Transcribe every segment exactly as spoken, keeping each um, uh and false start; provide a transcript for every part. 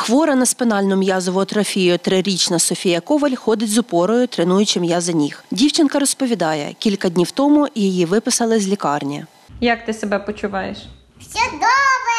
Хвора на спинальну м'язову атрофію трирічна Софія Коваль ходить з опорою, тренуючи м'язи ніг. Дівчинка розповідає, кілька днів тому її виписали з лікарні. Як ти себе почуваєш? Все добре!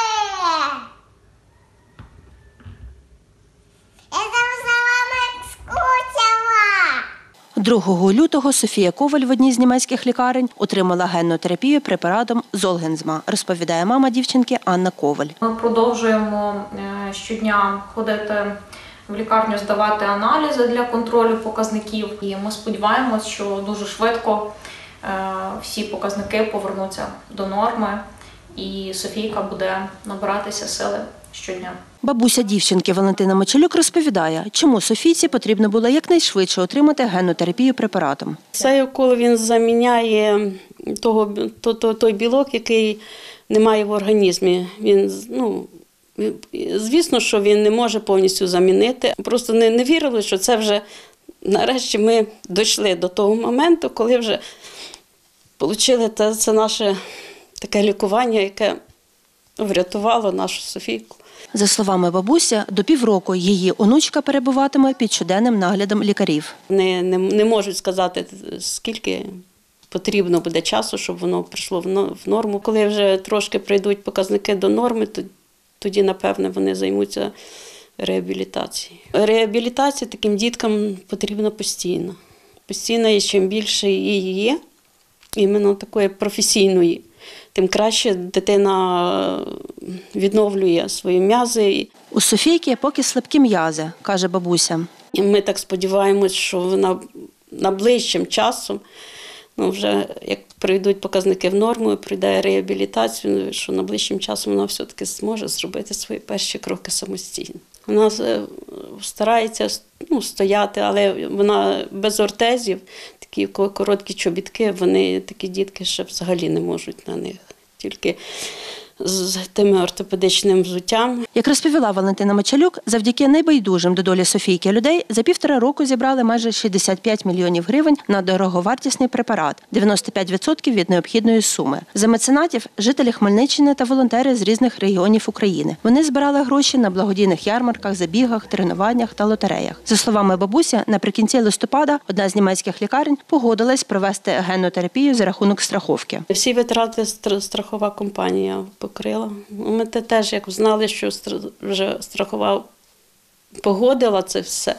Я за вами скучила! другого лютого Софія Коваль в одній з німецьких лікарень отримала генну терапію препаратом Зольгенсма, розповідає мама дівчинки Анна Коваль. Ми продовжуємо щодня ходити в лікарню, здавати аналізи для контролю показників. І ми сподіваємось, що дуже швидко всі показники повернуться до норми і Софійка буде набиратися сили щодня. Бабуся дівчинки Валентина Мочалюк розповідає, чому Софійці потрібно було якнайшвидше отримати генну терапію препаратом. Цей укол він заміняє того, то, то, той білок, який немає в організмі. Він, ну, звісно, що він не може повністю замінити. Просто не, не вірили, що це вже нарешті ми дійшли до того моменту, коли вже отримали це, це наше таке лікування, яке врятувало нашу Софійку. За словами бабусі, до півроку її онучка перебуватиме під щоденним наглядом лікарів. Не, не, не можуть сказати, скільки потрібно буде часу, щоб воно прийшло в норму. Коли вже трошки прийдуть показники до норми, тоді, напевне, вони займуться реабілітацією. Реабілітація таким діткам потрібна постійно. Постійно, і чим більше її є, іменно такої професійної, тим краще дитина відновлює свої м'язи. У Софійки поки слабкі м'язи, каже бабуся. І ми так сподіваємось, що вона найближчим часом, ну вже як прийдуть показники в норму, прийде реабілітацію, що найближчим часом вона все-таки зможе зробити свої перші кроки самостійно. Вона старається ну, стояти, але вона без ортезів, такі короткі чобітки, вони такі дітки ще взагалі не можуть на них. Тільки з тими ортопедичним взуттям. Як розповіла Валентина Мочалюк, завдяки небайдужим до долі Софійки людей за півтора року зібрали майже шістдесят п'ять мільйонів гривень на дороговартісний препарат, дев'яносто п'ять відсотків від необхідної суми. За меценатів – жителі Хмельниччини та волонтери з різних регіонів України. Вони збирали гроші на благодійних ярмарках, забігах, тренуваннях та лотереях. За словами бабусі, наприкінці листопада одна з німецьких лікарень погодилась провести генну терапію за рахунок страховки. Всі витрати страхова компанія покрила. Ми теж, як знали, що вже страхова погодила це все.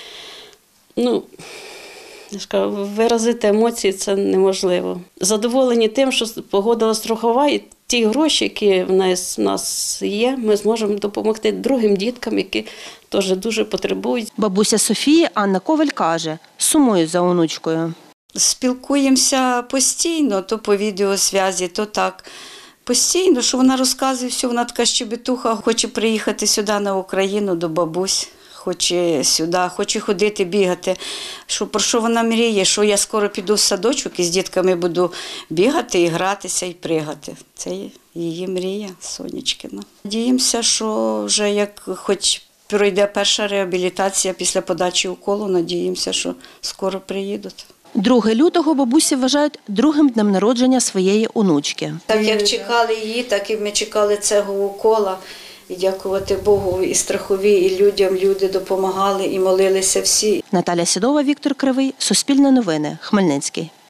Ну, я ж кажу, виразити емоції це неможливо. Задоволені тим, що погодила страхова, і ті гроші, які в нас, в нас є, ми зможемо допомогти другим діткам, які теж дуже потребують. Бабуся Софії Анна Коваль каже, сумує за онучкою. Спілкуємося постійно, то по відеосвязі, то так. Постійно, що вона розказує все, вона така щебетуха, хоче приїхати сюди на Україну до бабусь, хоче сюди, хоче ходити, бігати. Що, про що вона мріє, що я скоро піду в садочок і з дітками буду бігати, і гратися, і пригати. Це її мрія, Сонечкина. Надіємося, що вже як хоч пройде перша реабілітація після подачі уколу, надіємося, що скоро приїдуть. другого лютого бабусі вважають другим днем народження своєї онучки. Так як чекали її, так і ми чекали цього укола. І дякувати Богу, і страхові, і людям, люди допомагали, і молилися всі. Наталя Сідова, Віктор Кривий, Суспільне новини, Хмельницький.